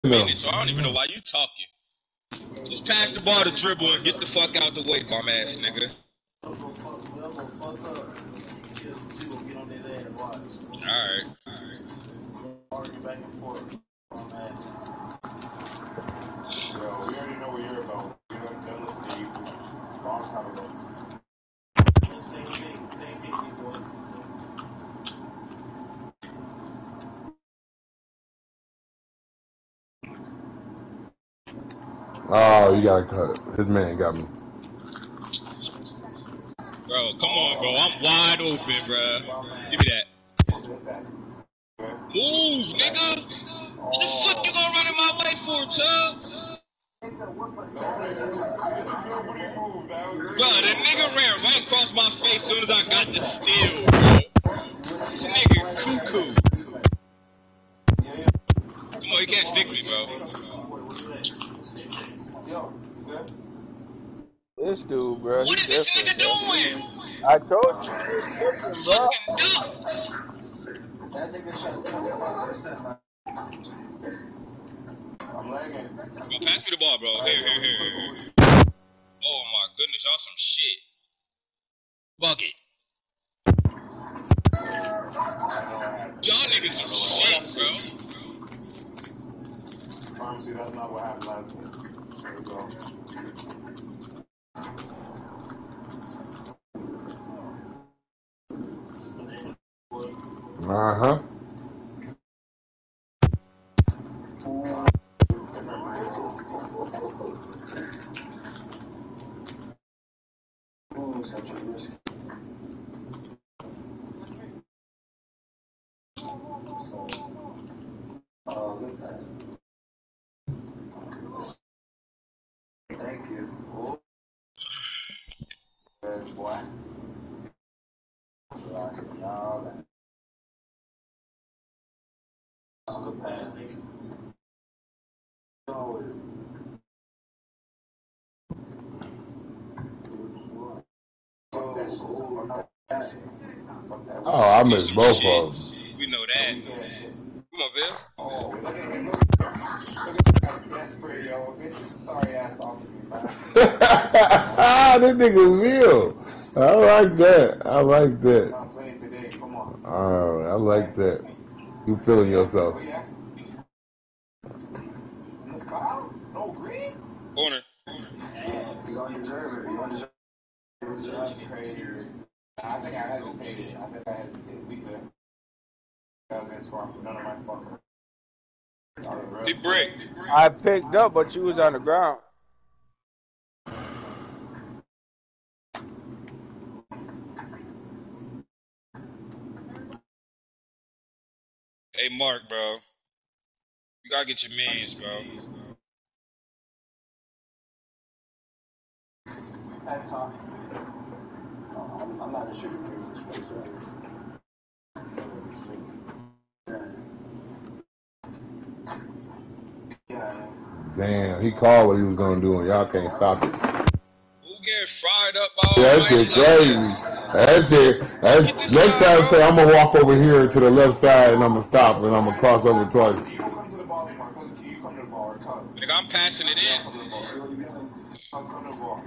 minute, so I don't even know why you talking. Just pass the ball to dribble and get the fuck out the way, bum ass nigga. Alright. Bro, we already know what you're about. You know, don't listen to you. Long time ago. Same thing, boy. Oh, you gotta cut. His man got me. Bro, come on, bro. I'm wide open, bro. Give me that. Move, nigga. What the fuck you gonna run in my way for, Chubbs? Bro, the nigga ran right across my face as soon as I got the steal, bro. This nigga cuckoo. Come on, you can't stick me, bro. This dude, bro, What he is this different, nigga bro. doing? I told you he was different, bro. Fucking duck. That nigga shot 25%. I'm lagging. Bro, pass me the ball, bro. Here. Oh my goodness, y'all some shit. Bucket. Y'all niggas some shit, bro. Honestly, that's not what happened last game. There we go. Uh-huh. Thank you. There's boy. Good pass, nigga. Oh, I missed both of them. We know that. Come on, Phil. Oh, look at him. Desperate, yo. This is a sorry ass off of me, man. This nigga real. I like that. I like that. I'm playing today. Come on. Oh, I like that. You feeling yourself. Oh, yeah. Foul? No green? Corner. You don't deserve it. You don't deserve it. That's crazy. I think I hesitated. We could. That was in score for none of my fucking. Big break. I picked up, but you was on the ground. Hey, Mark, bro. You gotta get your mans, bro. I'm not a shooter. Damn, he called what he was gonna do and y'all can't stop it. Who getting fried up by all That shit crazy. That's it. Next time say I'm gonna walk over here to the left side and I'm gonna stop and I'm gonna cross over twice. You don't come to the ball anymore. You come to the ball or tug. Nigga, I'm passing it in. Come to the ball.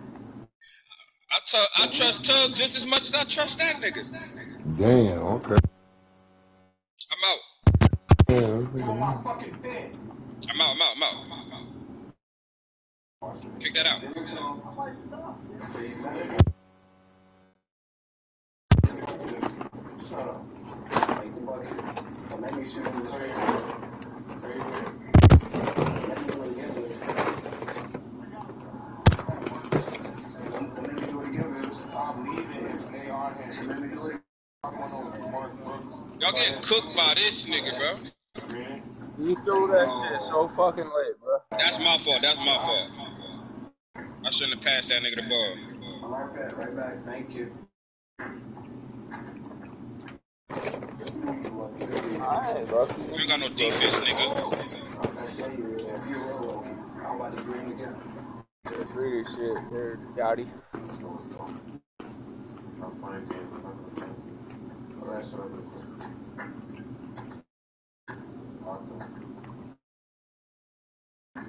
I trust Tug just as much as I trust that nigga. Damn, okay. I'm out. Yeah, I'm out. Kick that out. Shut up. Let me shoot him this way. Y'all getting cooked by this nigga, bro. You threw that shit so fucking late, bro. That's my fault. I shouldn't have passed that nigga the ball. Right back. Thank you. Alright, lucky. You ain't got no defense, nigga. Agree shit there, Gotti. I'll find you.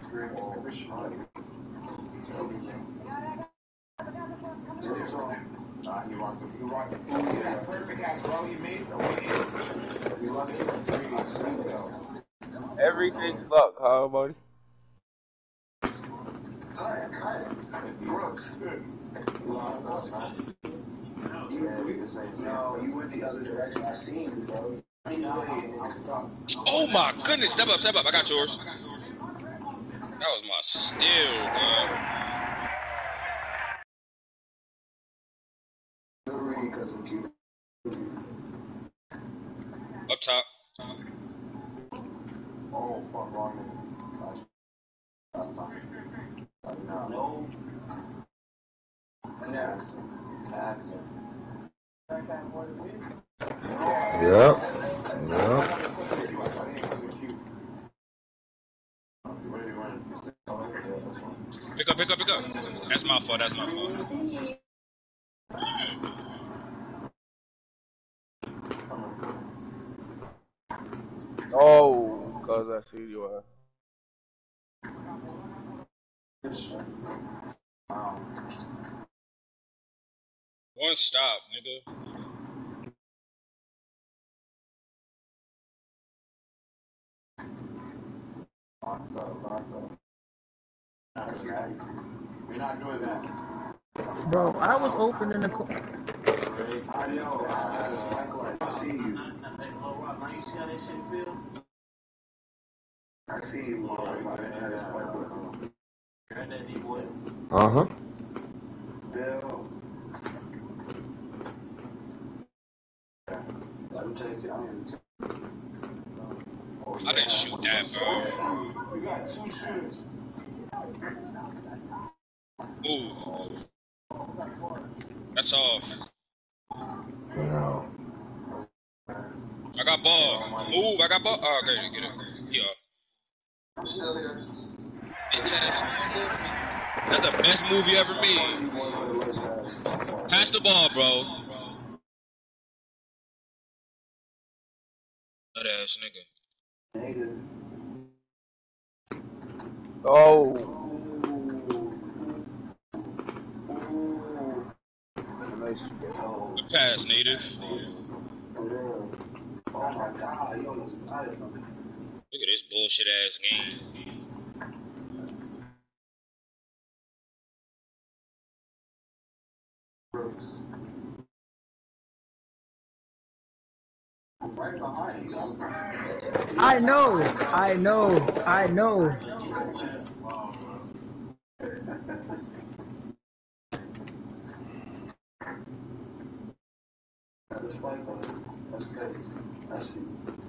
He walked. That perfect catch, bro. He made it. He lucky for 3. Everything's luck, huh, buddy? Brooks. No, you went the other direction. I seen you, bro. Oh my goodness. Step up. I got yours. That was my steal, bro. Up top. Oh, fuck, wrong. No. That's it. Yep. Pick up. That's my fault. Oh, cause I see you. One stop, nigga. We're not doing that. Bro, I was opening the. I see you. I see you. Uh-huh. Bill. Let him take it. I didn't shoot that, bro. We got 2 shooters. Ooh. That's off. Yeah. I got ball. Move. I got ball. Oh, okay. Get it. Yeah. I'm still here. Bitch ass nigga. That's the best move you ever made. Pass the ball, bro. That ass nigga. Oh, Good pass, native. Oh my God, yo, Look at this bullshit ass game. I'm right behind you. I know. That's good. I see.